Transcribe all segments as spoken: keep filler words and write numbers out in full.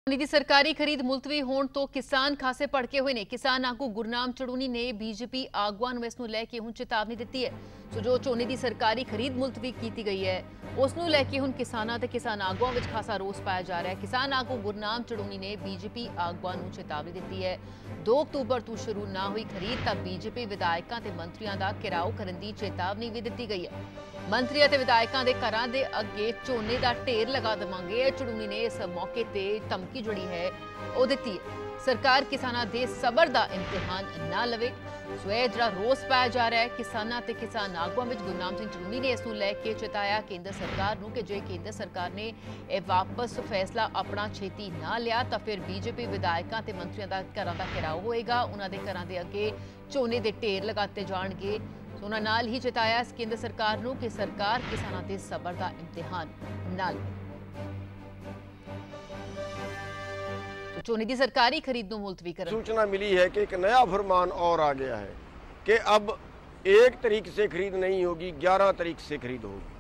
ਦੀ ਸਰਕਾਰੀ ਖਰੀਦ ਮੁਲਤਵੀ ਹੋਣ ਤੋਂ ਕਿਸਾਨ ਖਾਸੇ ਭੜਕੇ ਹੋਏ ਨੇ। ਕਿਸਾਨ ਆਗੂ ਗੁਰਨਾਮ ਚੜੂਨੀ ਨੇ ਬੀਜੇਪੀ ਆਗੂਆਂ ਨੂੰ ਇਸ ਨੂੰ ਲੈ ਕੇ ਹੁਣ ਚੇਤਾਵਨੀ ਦਿੱਤੀ ਹੈ। ਸੋ ਜੋ ਝੋਨੇ ਦੀ ਸਰਕਾਰੀ ਖਰੀਦ ਮੁਲਤਵੀ ਕੀਤੀ ਗਈ ਹੈ ਉਸ ਨੂੰ ਲੈ ਕੇ ਹੁਣ ਕਿਸਾਨਾਂ ਤੇ ਕਿਸਾਨ ਆਗੂਆਂ ਵਿੱਚ ਖਾਸਾ ਰੋਸ ਪਾਇਆ ਜਾ ਰਿਹਾ ਹੈ। ਕਿਸਾਨ ਆਗੂ ਗੁਰਨਾਮ ਚੜੂਨੀ ਨੇ ਬੀਜੇਪੀ ਆਗੂਆਂ ਨੂੰ ਚੇਤਾਵਨੀ ਦਿੱਤੀ ਹੈ। ਦੋ ਅਕਤੂਬਰ ਤੋਂ ਸ਼ੁਰੂ ਨਾ ਹੋਈ ਖਰੀਦ ਤਾਂ ਬੀਜੇਪੀ ਵਿਧਾਇਕਾਂ ਤੇ ਮੰਤਰੀਆਂ ਦਾ ਘਿਰਾਓ ਕਰਨ ਦੀ ਚੇਤਾਵਨੀ ਵੀ ਦਿੱਤੀ ਗਈ ਹੈ। ਮੰਤਰੀ ਅਤੇ ਵਿਧਾਇਕਾਂ ਦੇ ਘਰਾਂ ਦੇ ਅੱਗੇ ਝੋਨੇ ਦਾ ਢੇਰ ਲਗਾ ਦੇਵਾਂਗੇ। ਚੜੂਨੀ ਨੇ ਇਸ ਮੌਕੇ ਤੇ ਧਮਕੀ ਜਿਹੜੀ ਹੈ ਉਹ ਦਿੱਤੀ ਹੈ। ਸਰਕਾਰ ਕਿਸਾਨਾਂ ਦੇ ਸਬਰ ਦਾ ਇਮਤਿਹਾਨ ਨਾ ਲਵੇ। ਸੋ ਇਹ ਜਿਹੜਾ ਰੋਸ ਪਾਇਆ ਜਾ ਰਿਹਾ ਹੈ ਕਿਸਾਨਾਂ ਤੇ ਕਿਸਾਨ ਆਗੂਆਂ ਵਿੱਚ। ਗੁਰਨਾਮ ਸਿੰਘ ਚੜੂਨੀ ਨੇ ਇਸ ਨੂੰ ਲੈ ਕੇ ਚੇਤਾਇਆ ਕੇਂਦਰ ਸਰਕਾਰ ਨੂੰ ਕਿ ਜੇ ਕੇਂਦਰ ਸਰਕਾਰ ਨੇ ਇਹ ਵਾਪਸ ਫੈਸਲਾ ਆਪਣਾ ਛੇਤੀ ਨਾ ਲਿਆ ਤਾਂ ਫਿਰ ਬੀਜੇਪੀ ਵਿਧਾਇਕਾਂ ਤੇ ਮੰਤਰੀਆਂ ਦਾ ਘਰਾਂ ਦਾ ਘਿਰਾਓ ਹੋਏਗਾ। ਉਹਨਾਂ ਦੇ ਘਰਾਂ ਦੇ ਅੱਗੇ ਝੋਨੇ ਦੇ ਢੇਰ ਲਗਾਤੇ ਜਾਣਗੇ। ਉਹਨਾਂ ਨਾਲ ਹੀ ਚੇਤਾਇਆ ਕੇਂਦਰ ਸਰਕਾਰ ਨੂੰ ਕਿ ਸਰਕਾਰ ਕਿਸਾਨਾਂ ਦੇ ਸਬਰ ਦਾ ਇਮਤਿਹਾਨ ਨਾ ਲਵੇ। चोने की सरकारी खरीद मुलतवी कर सूचना मिली है कि एक नया फरमान और आ गया है कि अब एक तारीख से खरीद नहीं होगी, ग्यारह तारीख से खरीद होगी।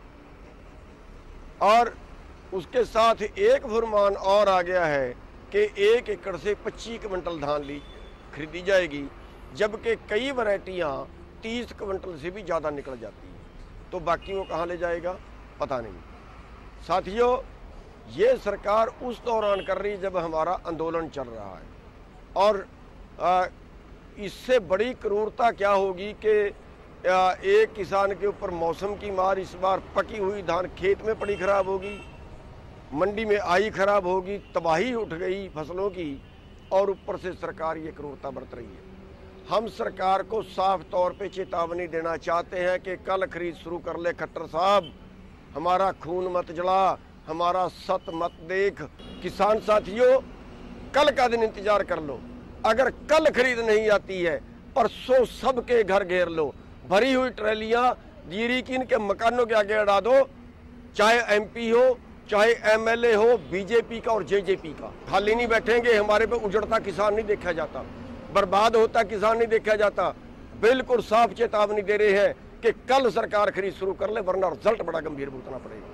और उसके साथ एक फरमान और आ गया है कि एक एकड़ से पच्चीस क्विंटल धान ली खरीदी जाएगी, जबकि कई वैरायटियाँ तीस क्विंटल से भी ज़्यादा निकल जाती हैं। तो बाकी वो कहाँ ले जाएगा पता नहीं। साथियों, ये सरकार उस दौरान कर रही जब हमारा आंदोलन चल रहा है। और आ, इससे बड़ी क्रूरता क्या होगी कि आ, एक किसान के ऊपर मौसम की मार, इस बार पकी हुई धान खेत में पड़ी खराब होगी, मंडी में आई खराब होगी, तबाही उठ गई फसलों की, और ऊपर से सरकार ये क्रूरता बरत रही है। हम सरकार को साफ तौर पे चेतावनी देना चाहते हैं कि कल खरीद शुरू कर ले खट्टर साहब, हमारा खून मत जला, हमारा सत मत देख। किसान साथियों, कल का दिन इंतजार कर लो। अगर कल खरीद नहीं आती है परसों सबके घर घेर लो, भरी हुई ट्रैलियां जीरीकिन के मकानों के आगे अड़ा दो, चाहे एमपी हो चाहे एमएलए हो, बीजेपी का और जेजेपी का। खाली नहीं बैठेंगे। हमारे पे उजड़ता किसान नहीं देखा जाता, बर्बाद होता किसान नहीं देखा जाता। बिल्कुल साफ चेतावनी दे रहे हैं कि कल सरकार खरीद शुरू कर ले, वरना रिजल्ट बड़ा गंभीर भुगतना पड़ेगा।